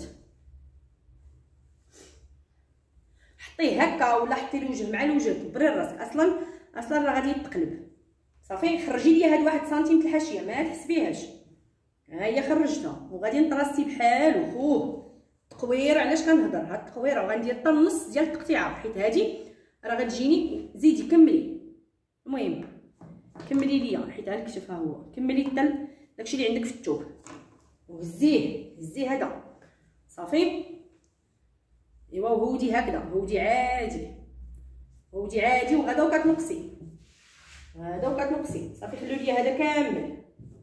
حطيه هكا ولا حطي الوجه مع الوجه، كبري راسك. اصلا اصلا راه غادي يتقلب صافي. خرجي لي هاد واحد سنتيم الحاشيه ما تحسبيهاش، ها هي خرجتها. وغادي نطراسي بحال خوه تقوير. علاش كنهضر؟ هاد التقويره وغندير حتى النص ديال التقطيعه، حيت هادي راه غتجيني. زيدي كملي، المهم كملي ليا حيت غنكشف. ها هو كملي حتى داكشي اللي عندك في الثوب وهزيه هزيه هذا صافي. ايوا وهودي هكذا، هودي عادي، هودي عادي. وغدا وكتنقصي هذا وكتنقصي صافي. خليو لي هذا كامل.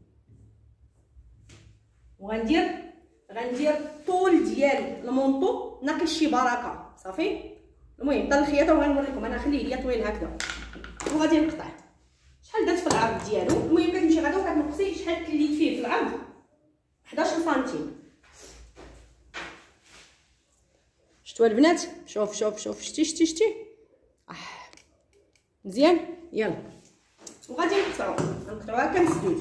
وغندير غندير الطول ديال المونطو ناقص شي بركه صافي. المهم حتى الخياطه وغنوريكم. انا خليه ليا طويل هكذا وغادي نقطع. شحال درت في العرض ديالو؟ المهم كتمشي غدا وكتنقصي شحال كليت فيه في العرض. حداش سنتيم. شفتوا البنات؟ شوف شوف شوف، شتي شتي شتي اه مزيان. يلا وغادي نقطعو نقطعوها كنسدود.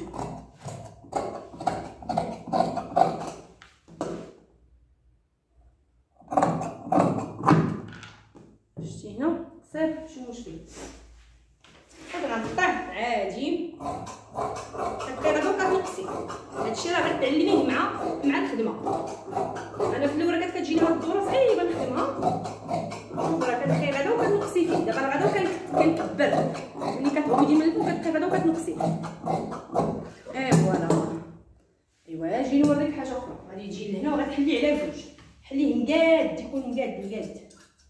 شتي هنا قصير ماشي مشكل. صافي غنقطع عادي هكا غدا وكتنقصي. هادشي راه غتعلميه مع مع الخدمه. انا في الاول كانت كتجيني هاد الدوره صعيبه نخدمها، راه كتبقاي غدا وكتنقصي فيه. دابا راه غدا كنكبر ملي كتعودي من الفوق كتبقاي غدا وكتنقصي. اي فوالا. ايوا اجي نوريك حاجه اخرى. غادي تجي لهنا وغتحلي على جوج. حليه مقاد، يكون مقاد مقاد.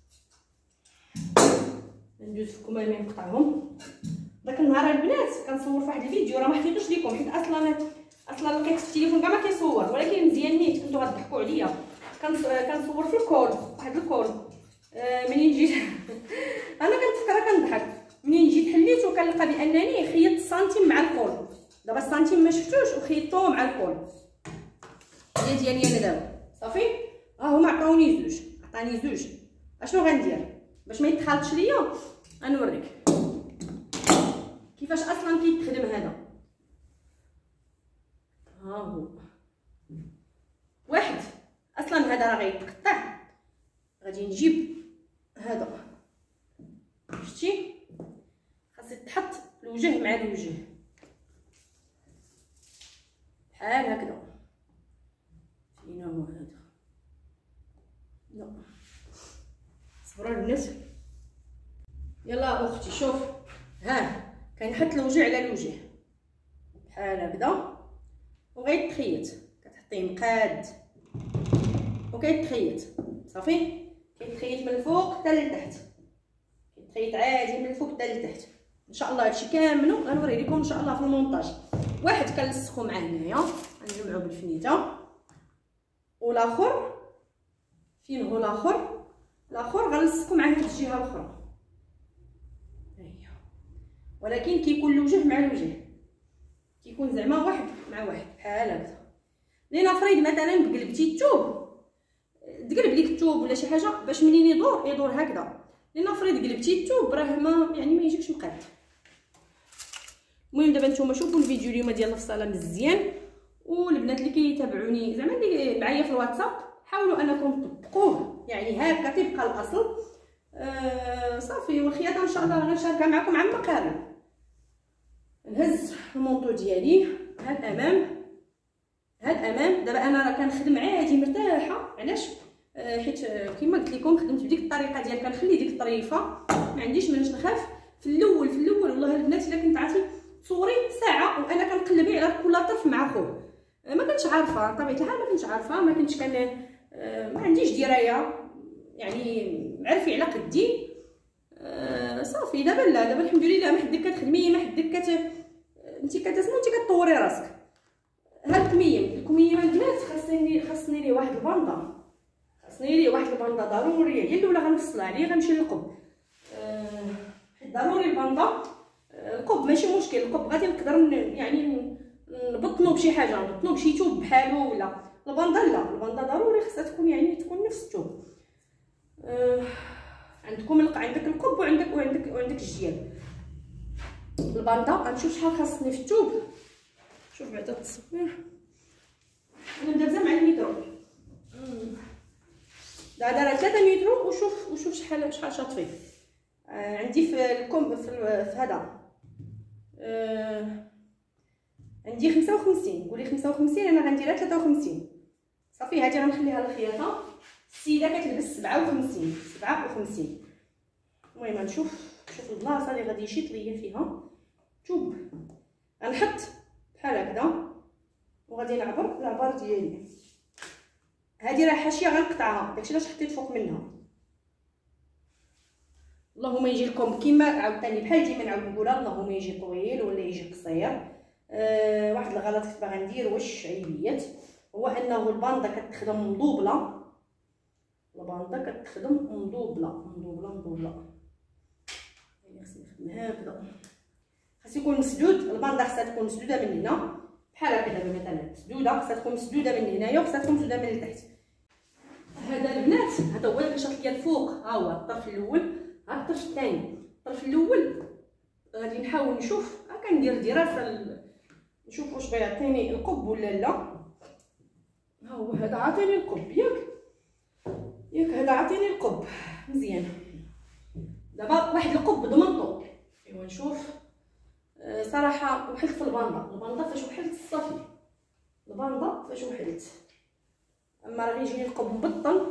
ندوز في كمامين نقطعهم. داك النهار البنات كنصور في واحد الفيديو راه ما حطيتوش لكم حيت اصلا اصلا لقيت التليفون كاع ما كيصور، ولكن مزيان نيت. كنتو غتضحكوا عليا. كنصور في الكول، واحد الكول. آه منين جيت انا كنتفكر كنضحك. منين جيت حليت وكنلقى بانني خيطت السنتيم مع الكول. دابا السنتيم ما شفتوش وخيطوه مع الكول. هي ديالي انا دابا صافي. ها هما عطاوني زوج، عطاني زوج. اشنو غندير باش ما يتخلطش ليا؟ غنوريك كيفاش اصلا كيتخدم هذا. ها هو واحد. اصلا هذا راه غيتقطع. غادي نجيب هذا، شتي خاص يتحط الوجه مع الوجه بحال هكذا. فين هو هذا؟ لا صبروا البنات. يلا اختي شوف، ها كنحط الوجه على الوجه بحال هكذا وغيتخيط. كتحطيه مقاد وكيتخيط صافي. كيتخيط من الفوق حتى لتحت، كيتخيط عادي من الفوق حتى لتحت. ان شاء الله هادشي كامل غنوري لكم ان شاء الله في المونتاج. واحد كنلصقو معاه هنايا غنجمعو بالفنيته، والاخر فين هو الاخر؟ الاخر غنلصقو معاه هاد الجهه الاخرى. هيا ولكن كيكون الوجه مع الوجه، كيكون زعما واحد مع واحد بحال هكذا. لنفرض مثلا قلبتي الثوب، تقلب ليك الثوب ولا شي حاجه باش منين يدور يدور هكذا. لنفرض قلبتي الثوب راه ما يعني ما يجيكش مقاد. المهم دابا نتوما شوفوا الفيديو اليوم ديال الفصاله مزيان. والبنات اللي كيتابعوني زعما اللي معايا في الواتساب حاولوا انكم تطبقوه يعني هكا تبقى الاصل. آه صافي. والخياطه ان شاء الله غنشاركها معكم عما قارب. نهز المونطو ديالي ها الامام ها الامام. دابا انا راه كنخدم عادي مرتاحه. علاش؟ آه حيت كما قلت لكم خدمت بديك الطريقه ديال كنخلي ديك الطريفه، ما عنديش مناش نخاف. في الاول في الاول والله البنات الا كنت عرفتي تصوري ساعه وانا كنقلبي على كل طرف مع خوه. آه ما كنتش عارفه طبيعه الحال، ما كنتش عارفه، ما كنتش كان آه ما عنديش درايه يعني عارفي على قدي. آه صافي. دابا لا، دابا الحمد لله ما حدك كتخدمي ما حدك كت انت انت كتسمو انت كطوري راسك. هاد الكميم الكميم البنات خاصني خاصني ليه واحد الباندا، خاصني ليه واحد الباندا ضروريه. هي الاولى غنفصلها عليه غنمشي للقب. أه ضروري الباندا. أه القب ماشي مشكل، القب غادي نقدر يعني نبطنو بشي حاجه، نبطنو بشي توب بحالو ولا. الباندا لا، الباندا ضروري خاصها تكون يعني تكون نفس التوب. أه عندكم عندك القب وعندك وعندك وعندك الجيال. الباندا غنشوف شحال خاصني في التوب. شوف بعدا التصوير انا مدابزه مع المترو. دابا راه ثلاثة مترو وشوف وشوف شحال شحال شاطفي. آه عندي في الكم في, في هذا آه عندي خمسة وخمسين. قولي خمسة وخمسين، انا غنديرها ثلاثة وخمسين صافي. هادي غنخليها للخياطه. السيده كتلبس سبعة وخمسين سبعة وخمسين. المهم نشوف شوف البلاصه اللي غادي يشيط ليا فيها توب. غنحط بحال هكذا وغادي نعبر العبار ديالي. هذه راه حاشيه غنقطعها، داكشي علاش حطيت فوق منها. اللهم يجي لكم كيما عاوتاني بحال ديما نعاود نقولها، اللهم يجي طويل ولا يجي قصير. أه واحد الغلط كنت باغا ندير واش عيبيات، هو انه الباندا كتخدم مدوبله. الباندا كتخدم مدوبله مدوبله مدوبله. يعني خصني نخدمها هكذا، خاص يكون مسدود. الباندا خصها تكون مسدوده من هنا بحال هكذا مثلا، مسدوده خصها تكون مسدوده من هنايا وخصها تكون مسدوده من التحت. هذا البنات هذا هو اللي شاط ليا الفوق. ها هو الطرف الاول، ها الطرف الثاني. الطرف الاول غادي نحاول نشوف، ها كندير دراسه نشوف واش بيعطيني القب ولا لا. ها هو هذا عطيني القب ياك ياك هذا عطيني القب مزيان. دابا واحد القب ضمنطو. ايوا نشوف. أه صراحه وحلت في الباندا. الباندا فاش وحلت صافي، الباندا فاش وحلت. اما راه غيجيني القب مبطن،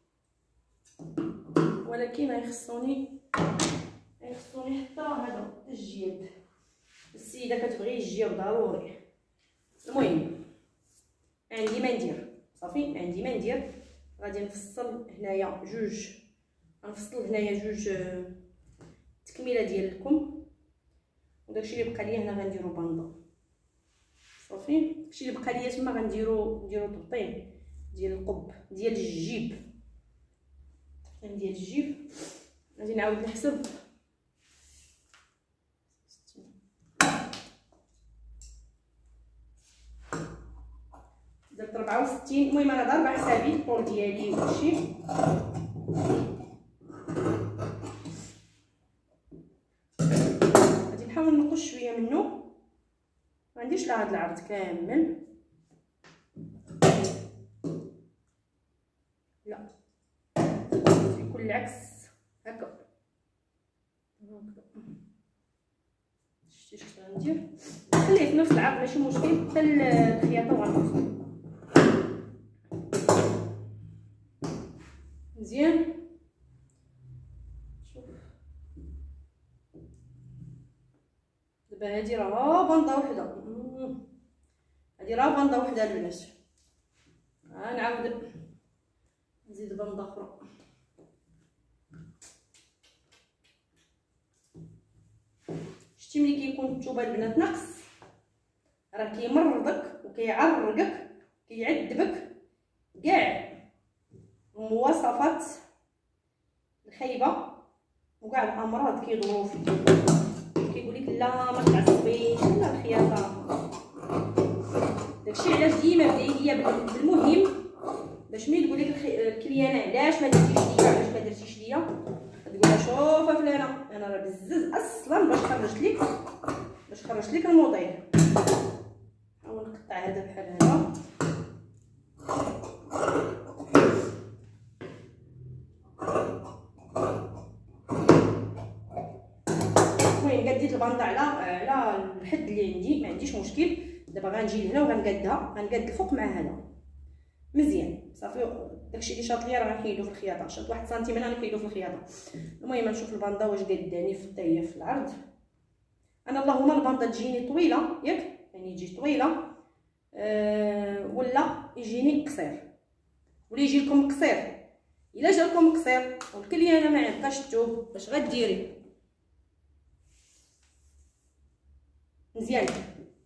ولكن غيخصوني غيخصوني حتى هذا الجيب. السيده كتبغي الجيب ضروري. المهم عندي ما ندير صافي، عندي ما ندير. غادي نفصل هنايا جوج، غنفصل هنايا جوج تكميله ديال الكم، وداكشي اللي بقى ليا هنا غنديرو باندا صافي. داكشي اللي بقى ليا تما غنديرو نديرو تبطين ديال القب ديال الجيب. التبطين ديال الجيب غادي نعاود نحسب. درت ربعة وستين. المهم انا ضاربه حسابي الطول ديالي وداكشي. غادي نحاول نقص شويه منه، ما عنديش لا هاد العرض كامل، لا يكون العكس هكا هكا. شتي اش غندير؟ خليه في نفس العرض ماشي مشكل، حتى الخياطه وغنوصل مزيان. شوف دابا هادي راه باندا وحده، هادي راه باندا وحده البنات. ها نعاود نزيد باندا اخرى. شتي ملي كيكون الثوبه البنات ناقص راه كيمرضك وكيعرقك كيعذبك كاع المواصفات الخايبه وكاع الامراض كيدوروا فيك. كيقولك لا ما تعصبيش لا الخياطه. داكشي علاش ديما بداي ليا بالمهم، باش ملي تقولك الكليانه علاش ما درتيش ليا علاش ما درتيش ليا تقول لها شوفه فلانه انا راه بزز اصلا باش خرجت لك باش خرجت لك الموديل. نحاول نقطع هذا بحال هذا. المهم قديت الباندا على على الحد اللي عندي، ما عنديش مشكل. دابا غنجي لهنا وغنقادها، غنقاد الفوق مع هذا مزيان صافي. داكشي اللي شاط ليا راه غنحيدو في الخياطه، شاط واحد سنتيمتر غنحيدو في الخياطه. المهم نشوف الباندا واش قداني في الطيه في العرض. انا اللهم الباندا تجيني طويله ياك، يعني يجي طويله أه ولا يجيني قصير، ولا يجي لكم قصير. الا جا لكم قصير والكليانه ما عندهاش الثوب واش غديري؟ مزيان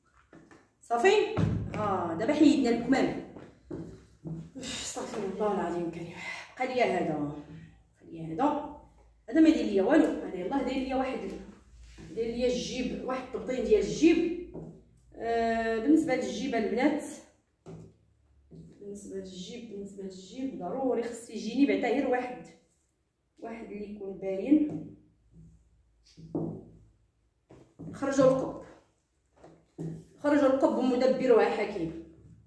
صافي. اه دابا حيدنا الكمام. استغفر الله العظيم الكريم. بقى ليا هذا، بقى ليا هذا هذا ما داير ليا والو. انا يلاه داير ليا واحد، داير ليا الجيب، واحد الطبطين ديال الجيب. آه بالنسبه للجيب البنات، بالنسبه للجيب بالنسبه للجيب ضروري خص يجيني بعدا غير واحد واحد اللي يكون باين. نخرجوا القب، خرجوا القب ومدبروها حكيم.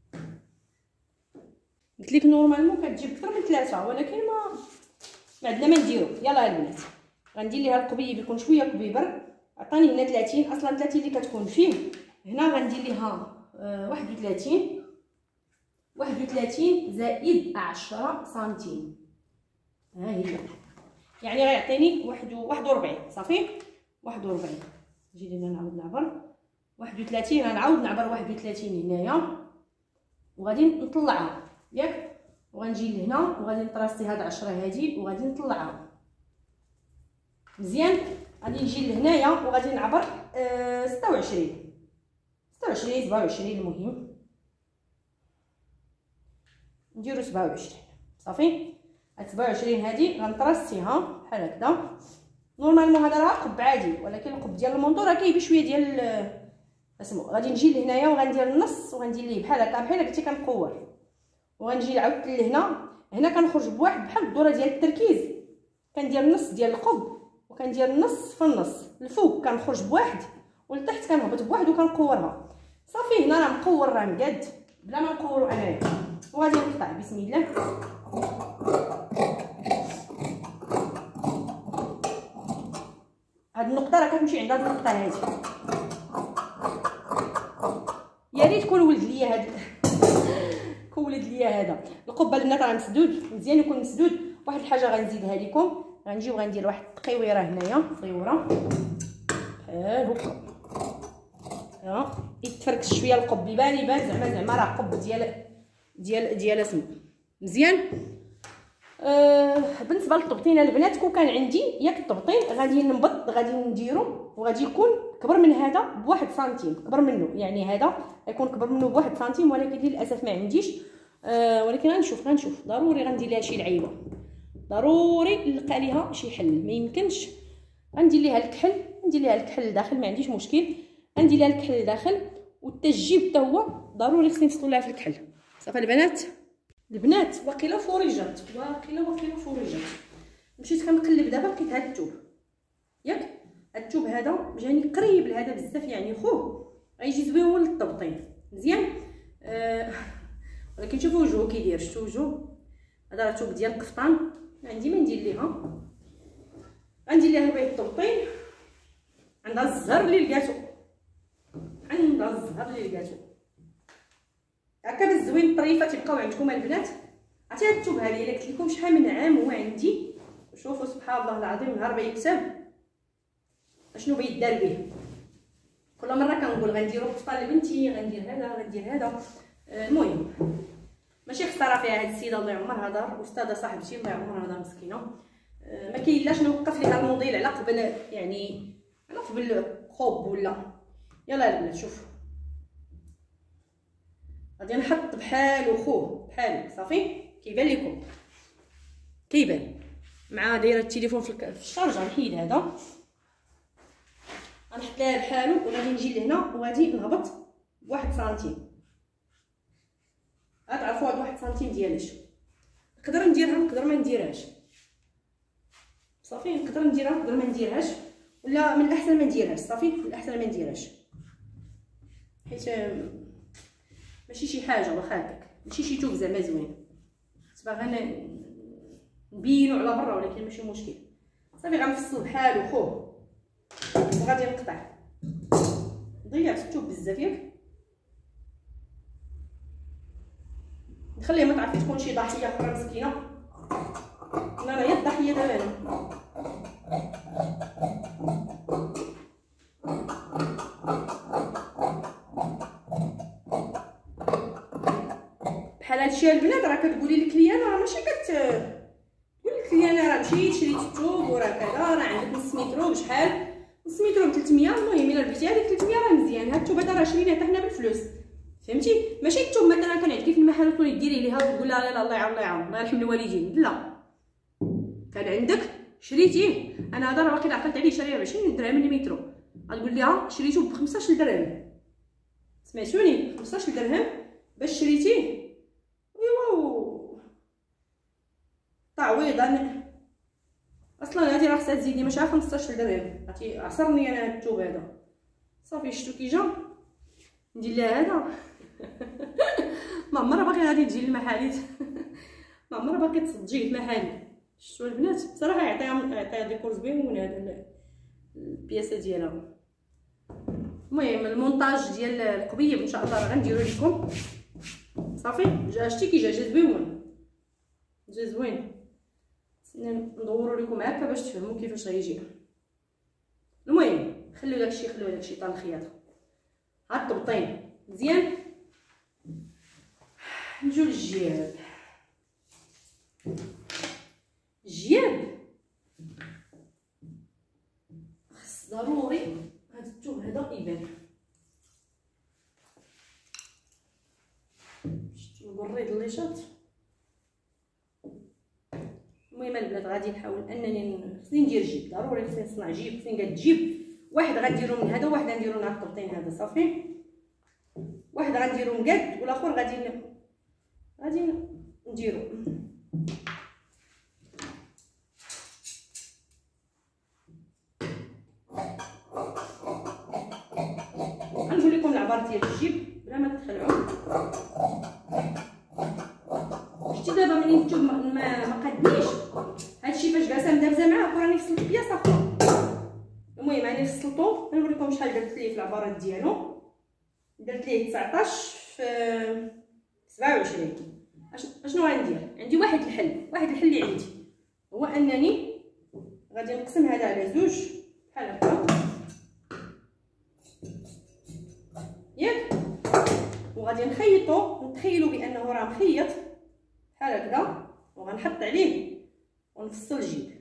قلت لك نورمالمون كتجيب اكثر من ثلاثه، ولكن ما ما عندنا ما نديرو. يلا البنات غندير ليها القبيب يكون شويه كبيبر. عطاني هنا ثلاثين، اصلا ثلاثين اللي كتكون فيه. هنا غندير ليها آه واحد وثلاثين، واحد وثلاثين زائد عشرة سنتيم. ها هي يعني غيعطيني واحد واحد وربعين. صافي واحد وربعين. نجي لهنا نعاود نعبر واحد وثلاثين، غنعاود نعبر واحد وثلاثين هنايا وغادي نطلعها ياك، وغنجي لهنا وغادي نطراسي هاد عشرة هادي وغادي نطلعها مزيان. غادي نجي لهنايا وغادي نعبر آه ستة وعشرين ستة وعشرين سبعة وعشرين. المهم نديرو سبعة وعشرين. صافي هاد سبعة وعشرين هادي غنطراسيها بحال هكذا. نورمالمون هذا راه قب عادي، ولكن القب ديال المونطور راه كاين بشويه ديال اسمو. غادي نجي لهنايا وغندير النص وغندير ليه بحال هكا بحال قلتي كنقور، وغنجي عاودت لهنا. هنا كنخرج بواحد بحال الدوره ديال التركيز، كندير النص ديال القب وكندير النص في النص. الفوق كنخرج بواحد ولتحت كنهبط بواحد وكنقورها. صافي هنا راه مقور راه مقاد بلا ما نقورو انايا. وغادي نقطع بسم الله. هاد النقطه راه كتمشي عند هاد النقطه هادي. يا ريت كون ولد ليا هاد كون ولد ليا هذا القبه البنات راه مسدود مزيان، يكون مسدود. واحد الحاجه غنزيدها لكم، غنجي وغندير واحد التقيويره هنايا صغيره بحال هكا. ها يتفركش شويه القب، يبان يبان زعما زعما راه قب ديال ديال ديال اسمو مزيان. آه بالنسبه للطبطين البنات، كون كان عندي ياك الطبطين غادي نبط غادي نديرو وغادي يكون كبر من هذا بواحد سنتيم، كبر منه يعني هذا يكون كبر منه بواحد سنتيم، ولكن للاسف ما عنديش. آه ولكن غنشوف غنشوف ضروري غندير ليها شي لعيبه، ضروري نلقى ليها شي حل. ما يمكنش غندير ليها الكحل، ندير ليها الكحل لداخل ما عنديش مشكل، غندير ليها الكحل لداخل. والتجيب حتى هو ضروري خصني نفصلوا لها في الكحل. صافي البنات البنات واقيلا فوريجات، واقيلا واقيلا فوريجات. مشيت كنقلب دابا لقيت هاد الثوب ياك، هاد الثوب هذا جاني قريب لهذا بزاف، يعني خوه غيجي زوين للطبطين مزيان. آه ولكن شوفوا وجهو كي داير، شفتوا وجهو هذا راه ثوب ديال القفطان. عندي ما ندير ليها، غندير ليها بيض الطبطين. عندها الزهر اللي لقاتو، عندها الزهر اللي لقاتو هكا بالزوين. الطريفه تيبقاو عندكم البنات. عرفتي هاد الثوب هذه الا قلت لكم شحال من عام هو عندي. شوفوا سبحان الله العظيم، نهار بيكتب اشنو بيدار به. كل مره كنقول غنديرو قفطان لبنتي، غندير هذا غندير هذا. آه المهم ماشي خساره فيها هاد السيده الله يعمرها دار، استاذه صاحبتي الله يعمرها دار مسكينه. آه ما كاينلاش نوقف ليها الموديل على قبل يعني على قبل خوب ولا. يلا البنات شوفوا غادي نحط بحال خوه بحال. صافي كيبان لكم كيبان مع دايره التليفون في الشارجه. نحيد هذا غنحط لها بحالو وغادي نجي لهنا وغادي نهبط بواحد سنتيم. غتعرفوا هاد واحد سنتيم ديالاش نقدر نديرها نقدر ما نديرهاش. صافي نقدر نديرها نقدر ما نديرهاش، ولا من الاحسن ما نديرهاش. صافي من الاحسن ما نديرهاش حيت ماشي شي حاجه واخا هكاك، ماشي شي ثوب زعما زوين، باغا نبينو على برا ولكن ماشي مشكل. صافي غنفصل بحالو خوه وغادي نقطع. ضيعت الثوب بزاف ياك، نخليها ما تعرفي تكون شي ضحيه اخرى مسكينه. انا راه هي الضحيه دابا انا. بحال هادشي البنات راه كتقولي للكليانه راه ماشي كت تقول للكليانه راه مشيت شريت الثوب وراه كذا راه عندك نص مترو بشحال نص مترو ب ثلاثمية. المهم الا ربحتي هذيك ثلاثمية راه مزيان. هاد الثوب هذا راه شريناه حتى حنا بالفلوس فهمتي؟ ماشي الثوم مثلا كنعطيكي في المحل وتولي ديري ليها وتقول لها لا الله يعاون الله يعاون الله يرحم الوالدين، لا كان عندك شريتيه. انا هذا راه باقي عقلت عليه شاريه ب عشرين درهم المترو، غتقول لها شريته ب خمسطاش درهم، سمعتوني؟ خمسطاش درهم باش شريتيه. ايوا تعويضا اصلا هادي راه خصها تزيدني ماشي خمسطاش درهم، عرفتي عصرني انا هاد الثوب هذا صافي. شفتو كي جا ندير لها هذا ما عمرها باقي غادي تجي للمحاليت ما عمرها باقي تصدجي في محالي. شفتوا البنات بصراحه يعطيها يعطيها ديكور زوين هذا البياسه ديالها. المهم المونتاج ديال القبيب ان شاء الله راه غنديرو لكم صافي. جا شتي كي جا جا زوين جا زوين، ندورو لكم هكا باش تفهموا كيفاش غيجي. المهم خليو داكشي خليو داكشي طال الخياطه. هاد الطبطين مزيان. نجيو للجياب. الجياب خص ضروري هاد الثوب هذا يبان. شفتوا البريد اللي شاط. المهم البنات غادي نحاول انني خصني ندير جيب، ضروري خصني نصنع جيب، خصني قاد جيب واحد غنديرو من هذا وواحد غنديرو من هاد الطبطين هذا صافي. واحد غنديرو مقاد والاخر غادي غادي نديرو. غنقول لكم العبار ديال الجيب بلا ما تخلعوا. شتي دابا ملي الثوب ما ما قادنيش هادشي فاش جالسه مدابزه معاه وراني فصلت بياسه اخرى. المهم راني فصلتو. غنقول لكم شحال درت ليه في العبارات ديالو. درت ليه تسعطاش في سبعة وعشرين. اشنو غندير؟ عندي واحد الحل، واحد الحل اللي عندي هو انني غادي نقسم هذا على زوج بحال هكا ياك، وغادي نخيطو نتخيلوا بانه راه مخيط بحال هكذا، وغنحط عليه ونفصل الجيب.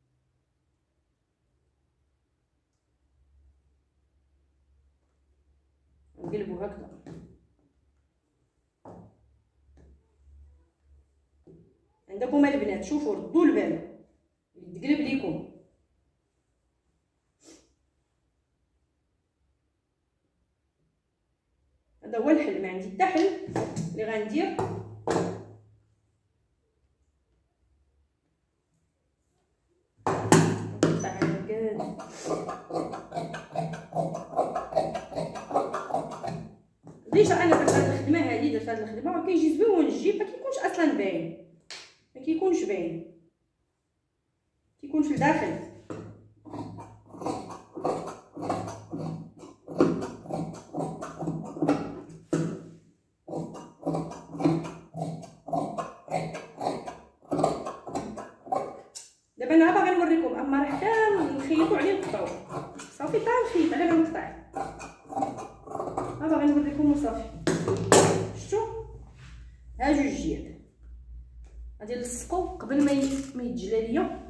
نقلبو هكذا. عندكم البنات شوفوا ردوا البال يتقلب ليكم. هذا هو الحل، ما عندي حتى حل اللي غندير. ليش انا درت هاد الخدمه هادي درت هاد الخدمه راه كيجي زوين الجيب ما كيكونش اصلا باين، ما كيكونش باين، كيكون في الداخل. دابا انا باغا نوريكم اما راه حتى نخيطوا عليه نقطعو صافي، حتى نخيط على ما نقطع. ها باغي نوريكم وصافي. شفتوا ها جوج جياب غادي نلصقو قبل ما ما يتجلى ليا.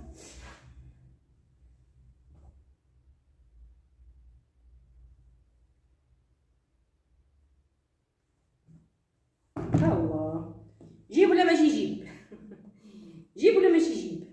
ها هو جيب ولا ماشي جيب جيب ولا ماشي جيب.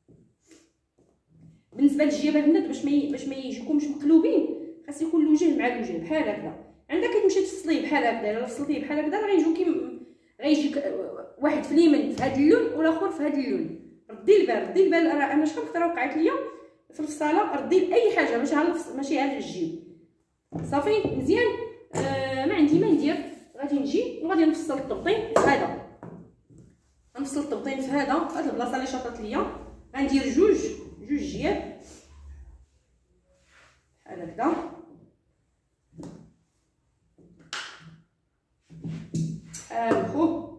بالنسبه للجياب البنات باش ما باش ما يجيكمش مقلوبين خاص يكون الوجه مع الوجه بحال هكذا. عندك كتمشي تفصليه بحال هكذا، الا فصلتيه بحال هكذا راه غيجيوكي غيجيك واحد في اليمين في هذا اللون والاخر في هذا اللون. ردي البال ردي البال راه انا شحال خطره وقعت ليا في الفصاله. ردي اي حاجه ماشي هاد ماشي هذا الجيب صافي مزيان. آه ما عندي ما ندير، غادي نجي وغادي نفصل الطبطين في هذا، غنفصل الطبطين في هذا هاد البلاصه اللي شاطت ليا. غندير جوج جوج جياب بحال هكذا بحال الخو.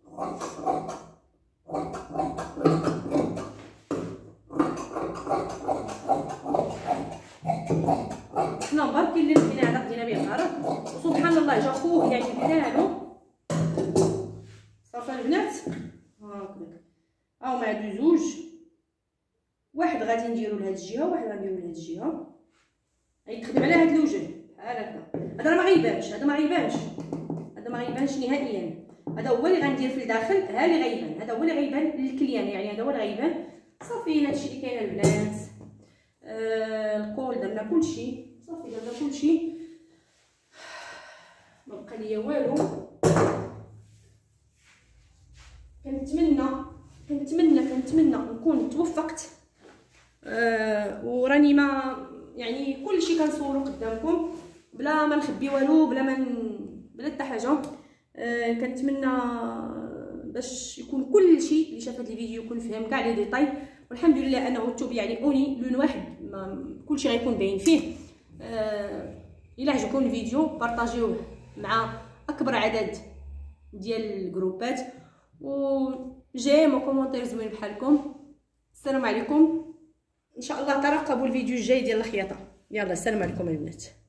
حنا برك اللي فينا علاق دينا به الغرض سبحان الله جا خوه يعني بحالو صافي البنات. هاكا هاو مع دو زوج، واحد غادي نديرو لهاد الجهه وواحد غنديرو لهاد الجهه. غيتخدم على هاد الوجه بحال هكا. هذا راه ما غيبانش، هذا ما غيبانش، هذا ما غيبانش نهائيا. هذا هو اللي غندير في الداخل، ها اللي غيبان، هذا هو اللي غيبان للكليان، يعني هذا هو اللي غيبان. صافي هادشي اللي كاين البنات. آه الكول درنا كلشي، صافي درنا كلشي، ما بقى ليا والو. كنتمنى كنتمنى كنتمنى نكون توفقت، آه وراني ما يعني كلشي كنصورو قدامكم بلا ما نخبي والو، بلا ما بلا حتى حاجه. آه كنتمنى باش يكون كلشي اللي شاف هذا الفيديو يكون فهم كاع لي ديطاي، والحمد لله انه الثوب يعني اوني لون واحد كلشي غيكون باين فيه. آه الا عجبكم الفيديو بارطاجيوه مع اكبر عدد ديال الجروبات، و جيم وكومونتير زوين بحالكم. السلام عليكم، ان شاء الله ترقبوا الفيديو الجاي ديال الخياطه. يلا السلام عليكم البنات.